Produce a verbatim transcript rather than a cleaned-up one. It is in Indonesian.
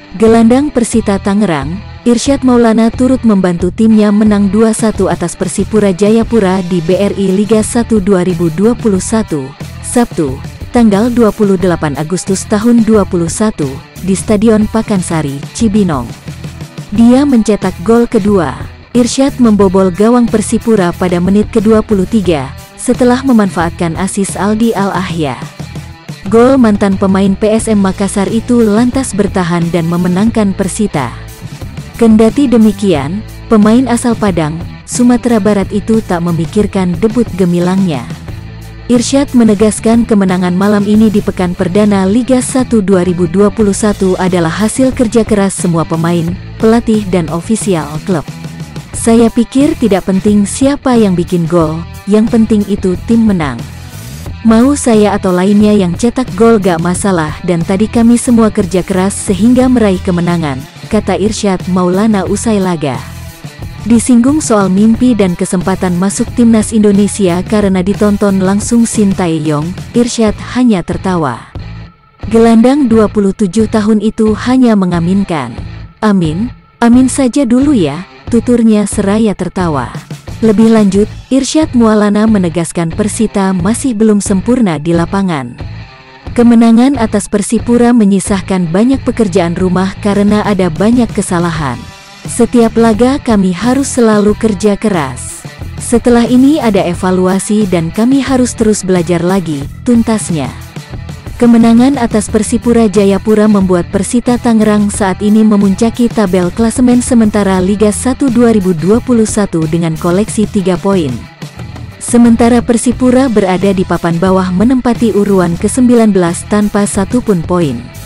Gelandang Persita Tangerang, Irsyad Maulana turut membantu timnya menang dua satu atas Persipura Jayapura di B R I Liga satu dua ribu dua puluh satu, Sabtu, tanggal dua puluh delapan Agustus tahun dua ribu dua puluh satu, di Stadion Pakansari, Cibinong. Dia mencetak gol kedua. Irsyad membobol gawang Persipura pada menit ke dua puluh tiga, setelah memanfaatkan asis Aldi Al-Ahya. Gol mantan pemain P S M Makassar itu lantas bertahan dan memenangkan Persita. Kendati demikian, pemain asal Padang, Sumatera Barat itu tak memikirkan debut gemilangnya. Irsyad menegaskan kemenangan malam ini di pekan perdana Liga satu dua ribu dua puluh satu adalah hasil kerja keras semua pemain, pelatih dan ofisial klub. Saya pikir tidak penting siapa yang bikin gol, yang penting itu tim menang. Mau saya atau lainnya yang cetak gol gak masalah dan tadi kami semua kerja keras sehingga meraih kemenangan, kata Irsyad Maulana usai laga. Disinggung soal mimpi dan kesempatan masuk timnas Indonesia karena ditonton langsung Sintayong, Irsyad hanya tertawa. Gelandang dua puluh tujuh tahun itu hanya mengaminkan. Amin, amin saja dulu ya, tuturnya seraya tertawa. Lebih lanjut, Irsyad Maulana menegaskan Persita masih belum sempurna di lapangan. Kemenangan atas Persipura menyisahkan banyak pekerjaan rumah karena ada banyak kesalahan. Setiap laga kami harus selalu kerja keras. Setelah ini ada evaluasi dan kami harus terus belajar lagi, tuntasnya. Kemenangan atas Persipura Jayapura membuat Persita Tangerang saat ini memuncaki tabel klasemen sementara Liga satu dua ribu dua puluh satu dengan koleksi tiga poin. Sementara Persipura berada di papan bawah menempati urutan ke sembilan belas tanpa satupun poin.